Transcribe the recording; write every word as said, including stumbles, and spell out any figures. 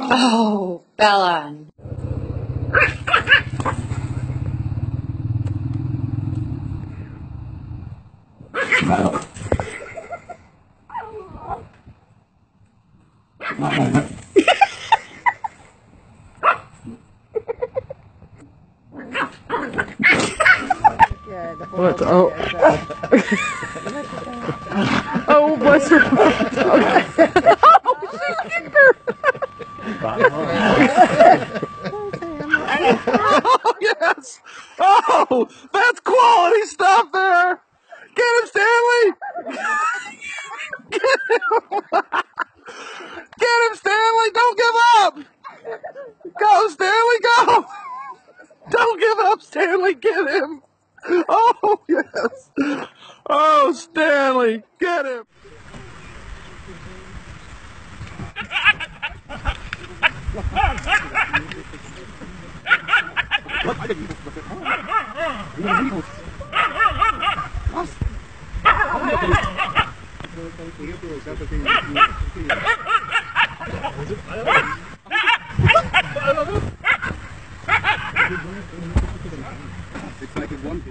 Oh, Bella. What? Oh. Oh, bless her. Okay. Oh, she kicked her. Oh, yes. Oh, that's quality stuff there. Get him, Stanley. Get him. Get him, Stanley. Don't give up. Go, Stanley, go. Don't give up, Stanley. Get him. Oh, yes. Oh, Stanley, get him. It's like it wanted.